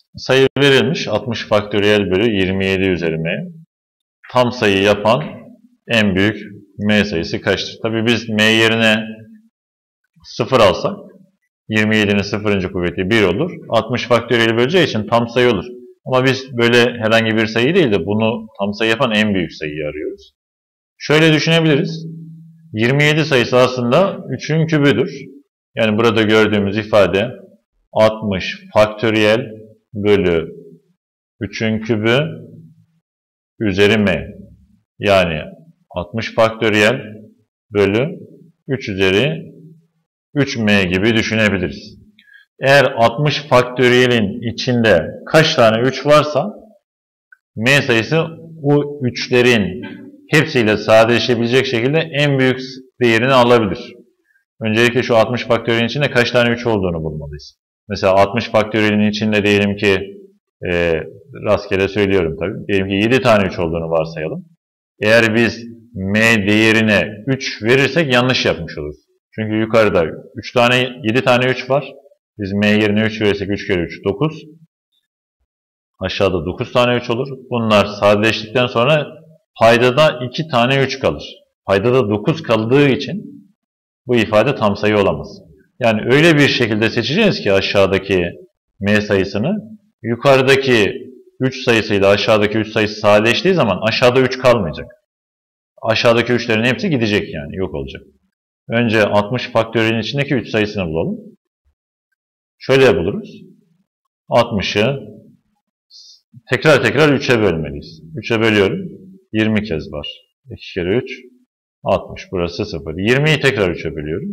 Sayı verilmiş 60 faktöriyel bölü 27 üzeri m. Tam sayı yapan en büyük m sayısı kaçtır? Tabii biz m yerine 0 alsak 27'nin 0. kuvveti 1 olur. 60 faktöriyel böleceği için tam sayı olur. Ama biz böyle herhangi bir sayı değil de bunu tam sayı yapan en büyük sayıyı arıyoruz. Şöyle düşünebiliriz. 27 sayısı aslında 3'ün kübüdür. Yani burada gördüğümüz ifade 60 faktöriyel bölü 3'ün kübü üzeri m. Yani 60 faktöriyel bölü 3 üzeri 3m gibi düşünebiliriz. Eğer 60 faktöriyelin içinde kaç tane 3 varsa m sayısı o 3'lerin hepsiyle sadeleşebilecek şekilde en büyük değerini alabilir. Öncelikle şu 60 faktöriyelin içinde kaç tane 3 olduğunu bulmalıyız. Mesela 60 faktöriyelin içinde diyelim ki rastgele söylüyorum tabii. Diyelim ki 7 tane 3 olduğunu varsayalım. Eğer biz m değerine 3 verirsek yanlış yapmış oluruz. Çünkü yukarıda 7 tane 3 var. Biz m yerine 3 verirsek 3 kere 3 9. Aşağıda 9 tane 3 olur. Bunlar sadeleştikten sonra paydada 2 tane 3 kalır. Paydada 9 kaldığı için bu ifade tam sayı olamaz. Yani öyle bir şekilde seçeceğiz ki aşağıdaki m sayısını yukarıdaki 3 sayısıyla aşağıdaki 3 sayısı sadeleştiği zaman aşağıda 3 kalmayacak. Aşağıdaki 3'lerin hepsi gidecek yani yok olacak. Önce 60 faktöriyelin içindeki 3 sayısını bulalım. Şöyle buluruz. 60'ı tekrar 3'e bölmeliyiz. 3'e bölüyorum. 20 kez var. 2 kere 3 60. Burası 0. 20'yi tekrar 3'e bölüyorum.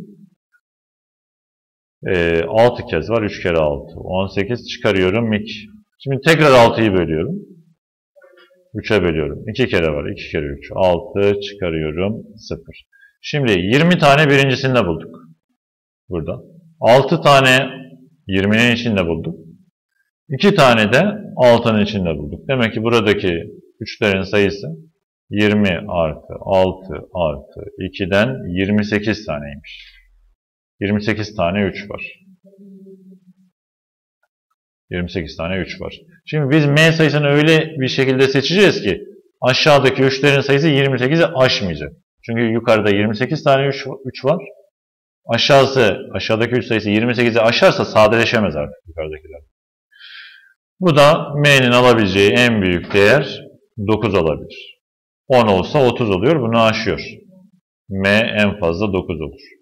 6 kez var. 3 kere 6. 18 çıkarıyorum. 2. Şimdi tekrar 6'yı bölüyorum. 3'e bölüyorum. 2 kere var. 2 kere 3. 6 çıkarıyorum. 0. Şimdi 20 tane birincisinde bulduk. Burada. 6 tane 20'nin içinde bulduk. 2 tane de 6'nın içinde bulduk. Demek ki buradaki 3'lerin sayısı 20 artı 6 artı 2'den 28 taneymiş. 28 tane 3 var. 28 tane 3 var. Şimdi biz m sayısını öyle bir şekilde seçeceğiz ki aşağıdaki 3'lerin sayısı 28'i aşmayacak. Çünkü yukarıda 28 tane 3 var. Aşağıdaki 3 sayısı 28'i aşarsa sadeleşemez artık yukarıdakiler. Bu da m'nin alabileceği en büyük değer 9 olabilir. 10 olsa 30 oluyor. Bunu aşıyor. M en fazla 9 olur.